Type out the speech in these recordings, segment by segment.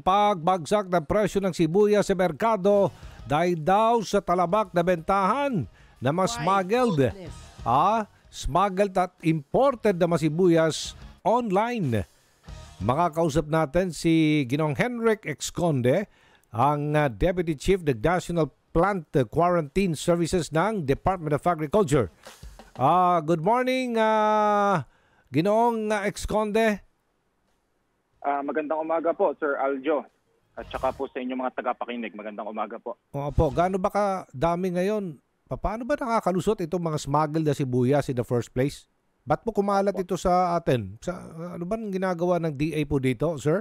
pagbagsak ng presyo ng sibuyas sa merkado dahil daw sa talabak na bentahan na mas smuggled. Smuggled at imported na sibuyas online. Makakausap natin si Ginoong Henrik Exconde, ang Deputy Chief ng National Plant Quarantine Services ng Department of Agriculture. Good morning, Ginoong Exconde. Magandang umaga po, Sir Aljo. At saka po sa inyong mga tagapakinig, magandang umaga po. Opo, gaano ba kadami ngayon? Paano ba nakakalusot itong mga smuggled na sibuyas in the first place? Ba't mo kumalat ito sa atin? Ano ba ginagawa ng DA po dito, sir?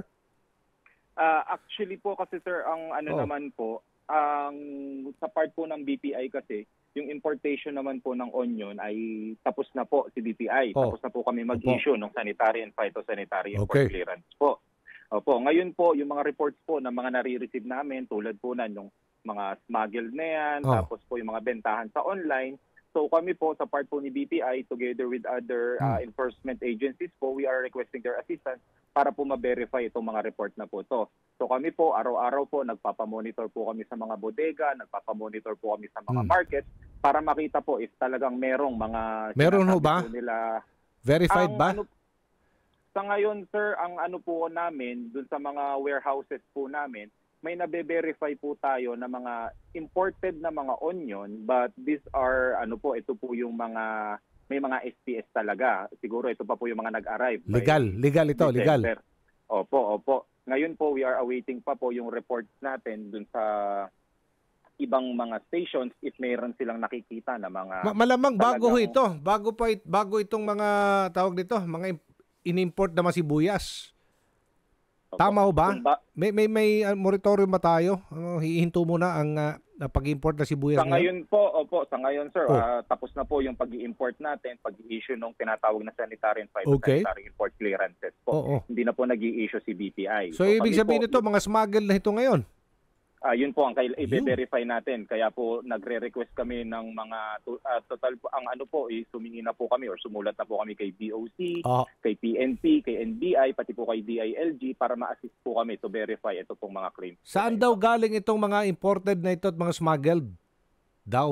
Actually po kasi, sir, ang naman po, sa part po ng BPI kasi, yung importation naman po ng onion ay tapos na po si BPI. Tapos na po kami mag-issue ng sanitary and phytosanitary import clearance po. Opo, ngayon po, yung mga reports po na mga nare-receive namin, tulad po na yung mga smuggled na yan, tapos po yung mga bentahan sa online. So kami po sa part po ni BPI, together with other enforcement agencies po, we are requesting their assistance para po ma-verify itong mga report na po to. So kami po, araw-araw po, nagpapamonitor po kami sa mga bodega, nagpapamonitor po kami sa mga market para makita po if talagang merong mga... Meron ho ba? Nila, verified ba? Sa ngayon, sir, ang ano po namin, dun sa mga warehouses po namin, may nabe-verify po tayo na mga imported na mga onion, but these are, ito po yung mga... May mga SPS talaga. Siguro ito pa po yung mga nag-arrive. Legal ito, legal. Opo. Ngayon po, we are awaiting pa po yung reports natin dun sa ibang mga stations if mayroon silang nakikita na mga... Malamang bago ho ito. Bago itong mga tawag dito, mga in-import na sibuyas. Tama ho ba? May moratorium ba tayo? Hihinto muna ang pag-import na sibuyas. Sa ngayon po, sa ngayon, sir, tapos na po yung pag-i-import natin, pag-i-issue ng tinatawag na sanitary and phytosanitary import clearances po. Hindi na po nag-i-issue si BPI. So ibig sabihin ito, mga smuggled na ito ngayon? Yun po ang i-verify natin. Kaya po nagre-request kami ng mga total po, ang sumingi na po kami or sumulat na po kami kay BOC, kay PNP, kay NBI, pati po kay DILG para ma-assist po kami to verify ito pong mga claims. Saan daw galing itong mga imported na ito at mga smuggled daw?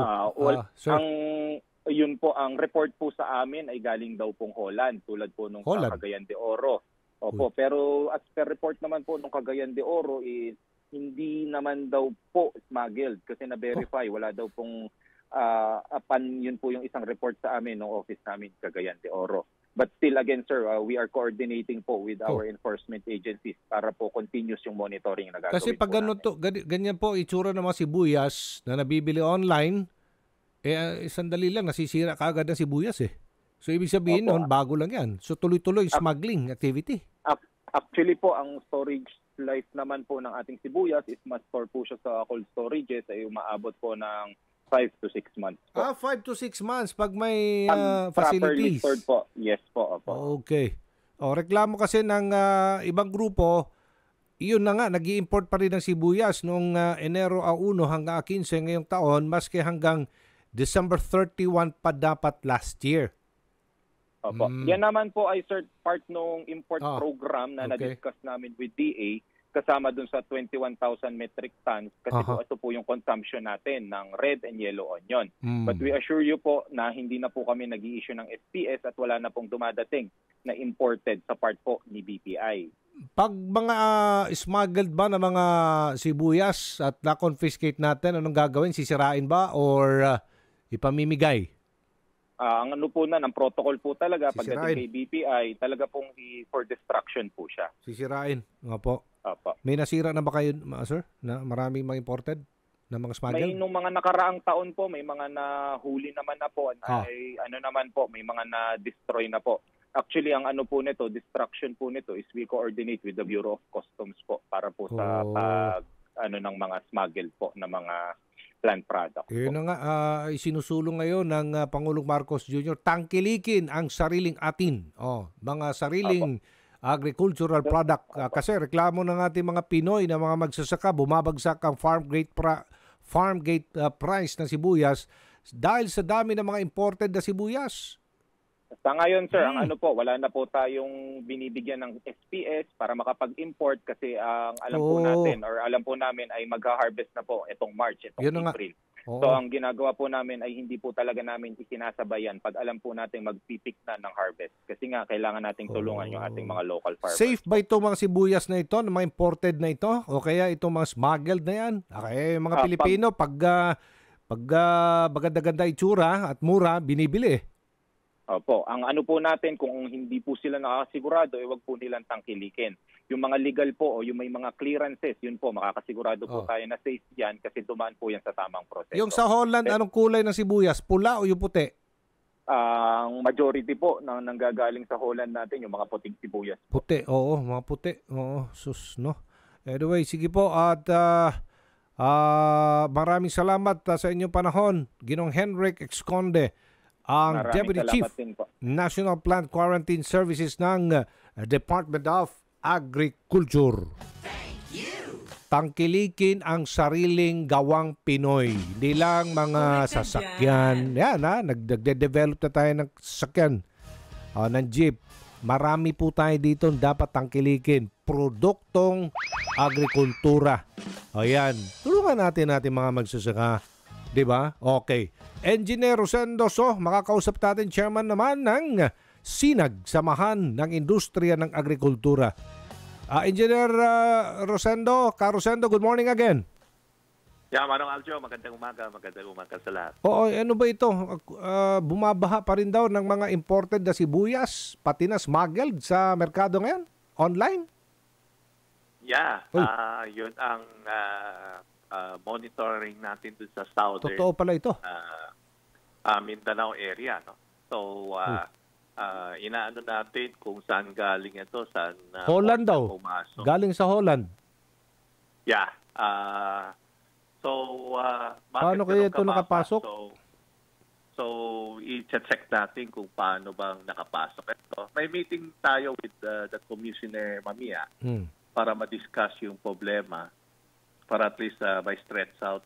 Yun po, ang report po sa amin ay galing daw pong Holland, tulad po nung Cagayan de Oro. Opo, pero as per report naman po nung Cagayan de Oro is hindi naman daw po smuggled kasi na-verify. Wala daw pong yun po yung isang report sa amin ng office namin, Cagayan de Oro. But still again, sir, we are coordinating po with our enforcement agencies para po continuous yung monitoring na gagawin. Kasi pag ganyan po itsura ng mga sibuyas na nabibili online, sandali lang, nasisira kaagad ng sibuyas eh. So ibig sabihin noon, bago lang yan. So tuloy-tuloy smuggling activity. Actually po, ang storage life naman po ng ating sibuyas is ma-store po siya sa cold storages ay umaabot po ng 5 to 6 months po. 5 to 6 months pag may facilities. Properly stored po. Yes po. Okay. Reklamo kasi ng ibang grupo, iyon na nga, nag-i-import pa rin ng sibuyas noong Enero 1 hanggang 15 ngayong taon, maski hanggang December 31 pa dapat last year. Opo. Yan naman po ay part ng import program na na-discuss namin with DA kasama dun sa 21,000 metric tons kasi po ito po yung consumption natin ng red and yellow onion. But we assure you po na hindi na po kami nag-i-issue ng SPS at wala na pong dumadating na imported sa part po ni BPI. Pag mga smuggled ba na mga sibuyas at na-confiscate natin, anong gagawin? Sisirain ba or ipamimigay? Ang ang protocol po talaga pagdating kay BPI, talaga pong for destruction po siya. Sisirain. Nga po. May nasira na ba kayo, sir? Na maraming mga imported na mga smuggled? May nung mga nakaraang taon po, may mga nahuli naman na po. Ay, naman po, may mga na-destroy na po. Actually, ang destruction po nito is we coordinate with the Bureau of Customs po para po sa ng mga smuggled po na mga plant product. Yun na nga, isinusulong ngayon ng Pangulong Marcos Jr. tangkilikin ang sariling atin. Mga sariling agricultural product. Kasi reklamo ng ating mga Pinoy na mga magsasaka, bumabagsak ang farm gate price ng sibuyas dahil sa dami ng mga imported na sibuyas. Sa ngayon, sir, ang ano po, wala na po tayong binibigyan ng SPS para makapag-import kasi ang alam po natin or alam po namin ay magha-harvest na po itong March, itong April. So ang ginagawa po namin ay hindi po talaga namin isinasabayan pag alam po natin magpipik na ng harvest. Kasi nga, kailangan nating tulungan yung ating mga local farmers. Safe ba itong mga sibuyas na ito, mga imported na ito? O kaya itong mga smuggled na yan? Okay, mga Pilipino, pag maganda-ganda itsura at mura, binibili Opo, ang ano po natin kung hindi po sila nakakasigurado, wag po nilang tangkilikin. Yung mga legal po o yung may mga clearances, yun po makakasigurado po tayo na safe yan kasi dumaan po yan sa tamang proseso. Yung sa Holland, anong kulay ng sibuyas? Pula o yung puti? Ang majority po na nanggagaling sa Holland natin yung mga puting sibuyas. Puti, oo, mga puti. Oo, sus, no? Anyway, sige po at maraming salamat sa inyong panahon. Ginong Henrik Exconde, ang Deputy Chief National Plant Quarantine Services ng Department of Agriculture. Tangkilikin ang sariling gawang Pinoy. Hindi lang mga sasakyan. Yan nagde-develop na tayo ng sasakyan, ng jeep. Marami po tayo dito dapat tangkilikin. Produktong agrikultura. Ayan. Tulungan natin mga magsasaka. Diba? Okay. Engineer Rosendo So, makakausap natin chairman naman ng SINAG, Samahan ng Industriya ng Agrikultura. Engineer Rosendo, Rosendo, good morning again. Yeah, Manong Aljo, magandang umaga sa lahat. Oo, ano ba ito? Bumabaha pa rin daw ng mga imported na sibuyas, pati na smuggled sa merkado ngayon? Online? Yeah, yun ang monitoring natin dun sa southern. Totoo pala ito. Mindanao area, no? So, inaano natin kung saan galing ito, saan Holland daw. Pumasok. Galing sa Holland. Yeah. Paano kaya ito nakapasok? So i-check natin kung paano bang nakapasok ito. May meeting tayo with the Commissioner Mamia para ma-discuss yung problema, para at least may stress out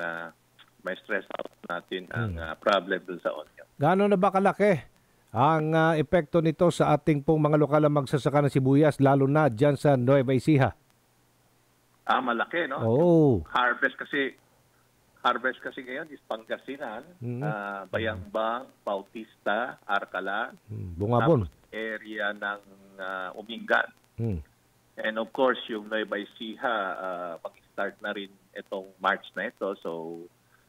natin ang problem dun sa onion. Gaano na ba kalaki ang epekto nito sa ating pong mga lokal na magsasaka ng sibuyas, lalo na dyan sa Nueva Ecija? Malaki, no? Oh. Harvest kasi ngayon is Pangasinan, Bayambang, Bautista, Arcala, Bungabon, area ng Umingan. And of course, yung Nueva Ecija, mag-start na rin itong March na ito. So,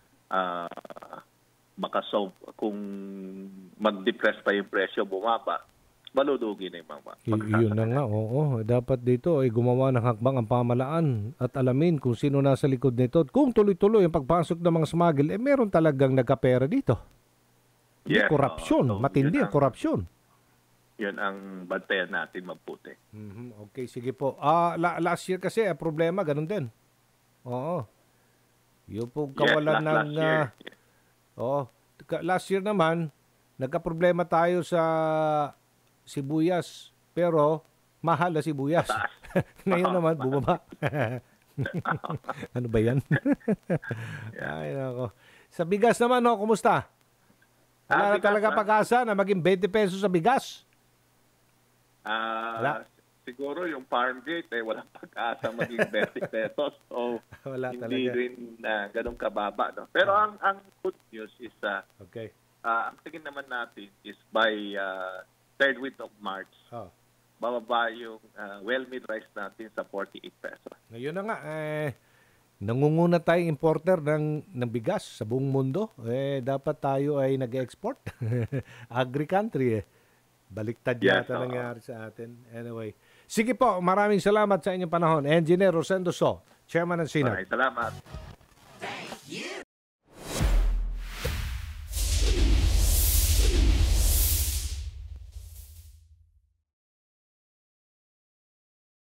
makasolve kung mag-depress pa yung presyo, bumaba, malulugi na yung mga. Yun na nga, oo. Dapat dito ay gumawa ng hakbang ang pamalaan at alamin kung sino nasa likod nito. Kung tuloy-tuloy ang pagpasok ng mga smuggle, meron talagang nagkapera dito. Yes, korupsyon. Matindi ang korupsyon. Yun ang bantayan natin mabuti. Okay, sige po. Last year kasi, problema, ganun din. Oo. Yung po kawalan ng... last year naman, nagka-problema tayo sa sibuyas, pero mahal na sibuyas. Ngayon naman, bumaba. Ano ba yan? Ay, nako. Sa bigas naman, kumusta? Wala na talaga pag-asa na maging 20 pesos sa bigas? Siguro yung farm gate, walang pag-asa maging 20 pesos. So, wala hindi talaga rin ganun kababa. No? Pero ang good news is, okay. Ang tingin naman natin is by third week of March, bababa yung well-made rice natin sa 48 pesos. Ngayon na nga, nangunguna tayong importer ng bigas sa buong mundo. Dapat tayo ay nag-export. Agri-country Baliktad yata nangyari sa atin. Anyway, sige po, maraming salamat sa inyong panahon. Engineer Rosendo So, Chairman ng SINAG. Salamat.